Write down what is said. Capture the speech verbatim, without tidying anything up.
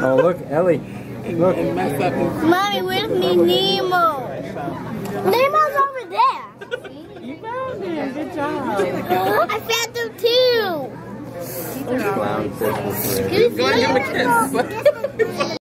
Oh, look, Ellie. Look. Mommy, where's me Nemo? Nemo's over there. You found him. Good job. I found him too. Clown Christmas. Who's Go and give him a kiss.